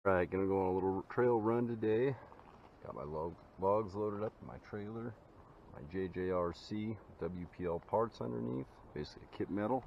Alright, gonna go on a little trail run today. Got my logs loaded up in my trailer. My JJRC WPL parts underneath. Basically a kit metal.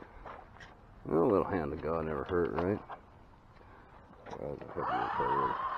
A little hand of God never hurt, right? Well, that's a heavier